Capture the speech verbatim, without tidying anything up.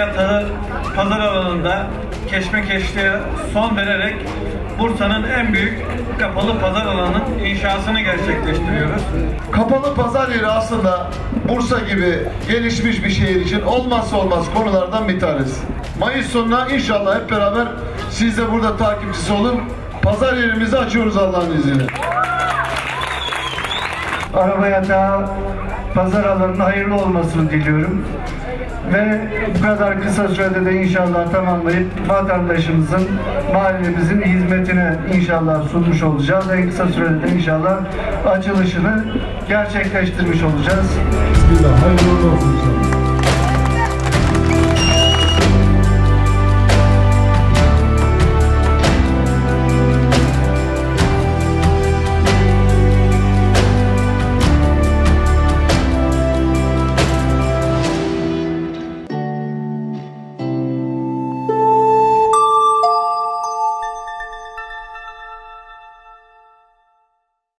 Yatağı pazar alanında keşmekeşliğe son vererek Bursa'nın en büyük kapalı pazar alanının inşasını gerçekleştiriyoruz. Kapalı pazar yeri aslında Bursa gibi gelişmiş bir şehir için olmazsa olmaz konulardan bir tanesi. Mayıs sonuna inşallah hep beraber siz de burada takipçisi olun. Pazar yerimizi açıyoruz Allah'ın izniyle. Araba yatağı pazar alanının hayırlı olmasını diliyorum. Ve bu kadar kısa sürede de inşallah tamamlayıp vatandaşımızın, mahallemizin hizmetine inşallah sunmuş olacağız. En kısa sürede de inşallah açılışını gerçekleştirmiş olacağız. Bismillah, hayırlı olsun.